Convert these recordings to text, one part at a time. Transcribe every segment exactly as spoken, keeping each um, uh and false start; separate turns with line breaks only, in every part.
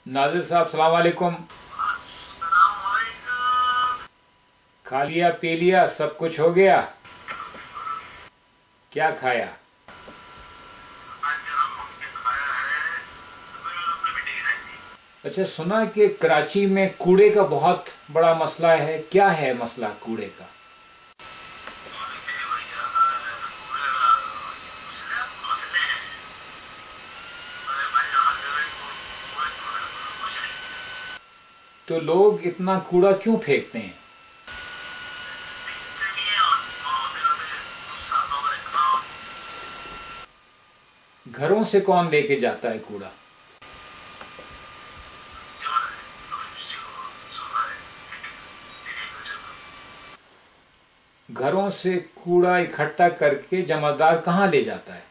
नाजिर साहब सलाम वालेकुम। खा लिया पी लिया सब कुछ हो गया? क्या खाया? अच्छा, सुना कि कराची में कूड़े का बहुत बड़ा मसला है। क्या है मसला कूड़े का? तो लोग इतना कूड़ा क्यों फेंकते हैं? घरों से कौन लेके जाता है कूड़ा? घरों से कूड़ा इकट्ठा करके जमादार कहाँ ले जाता है?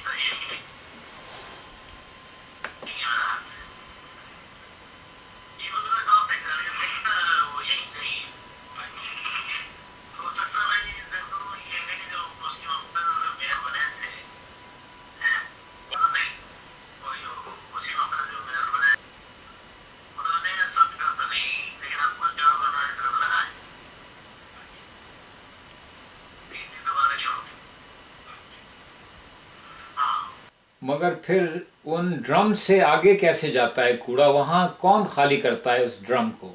मगर फिर उन ड्रम से आगे कैसे जाता है कूड़ा? वहां कौन खाली करता है उस ड्रम को?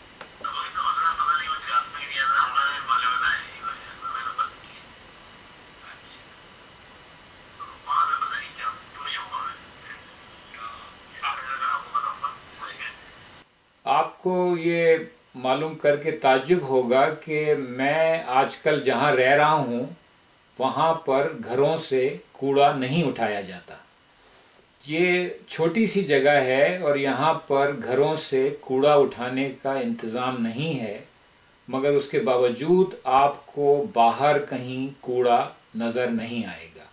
आपको ये मालूम करके ताज्जुब होगा कि मैं आजकल जहां रह रहा हूं वहां पर घरों से कूड़ा नहीं उठाया जाता। ये छोटी सी जगह है और यहाँ पर घरों से कूड़ा उठाने का इंतज़ाम नहीं है, मगर उसके बावजूद आपको बाहर कहीं कूड़ा नज़र नहीं आएगा।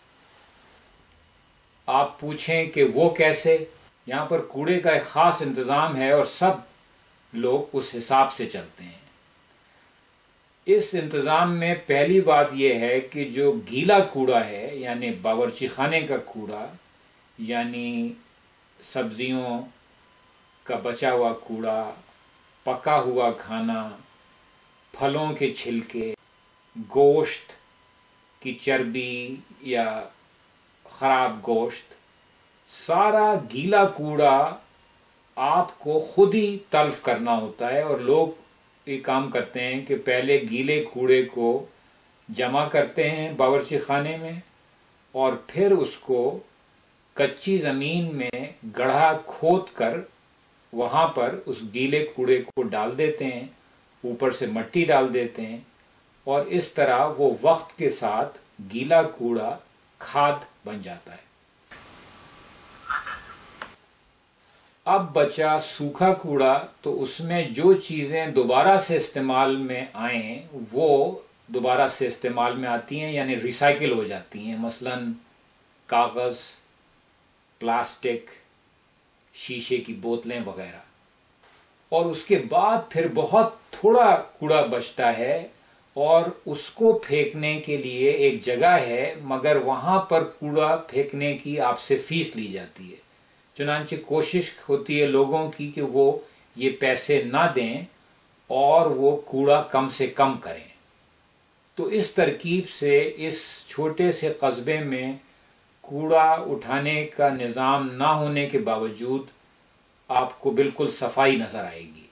आप पूछें कि वो कैसे? यहाँ पर कूड़े का एक ख़ास इंतज़ाम है और सब लोग उस हिसाब से चलते हैं। इस इंतज़ाम में पहली बात यह है कि जो गीला कूड़ा है, यानी बावर्ची खाने का कूड़ा, यानी सब्जियों का बचा हुआ कूड़ा, पका हुआ खाना, फलों के छिलके, गोश्त की चर्बी या ख़राब गोश्त, सारा गीला कूड़ा आपको खुद ही तल्फ करना होता है। और लोग ये काम करते हैं कि पहले गीले कूड़े को जमा करते हैं बावर्ची खाने में और फिर उसको कच्ची ज़मीन में गड्ढा खोद कर वहाँ पर उस गीले कूड़े को डाल देते हैं, ऊपर से मिट्टी डाल देते हैं और इस तरह वो वक्त के साथ गीला कूड़ा खाद बन जाता है। अब बचा सूखा कूड़ा, तो उसमें जो चीज़ें दोबारा से इस्तेमाल में आएँ वो दोबारा से इस्तेमाल में आती हैं, यानी रिसाइकिल हो जाती हैं। मसलन कागज़, प्लास्टिक, शीशे की बोतलें वगैरह। और उसके बाद फिर बहुत थोड़ा कूड़ा बचता है और उसको फेंकने के लिए एक जगह है, मगर वहाँ पर कूड़ा फेंकने की आपसे फीस ली जाती है। चुनांचे कोशिश होती है लोगों की कि वो ये पैसे ना दें और वो कूड़ा कम से कम करें। तो इस तरकीब से इस छोटे से कस्बे में कूड़ा उठाने का निज़ाम ना होने के बावजूद आपको बिल्कुल सफाई नज़र आएगी।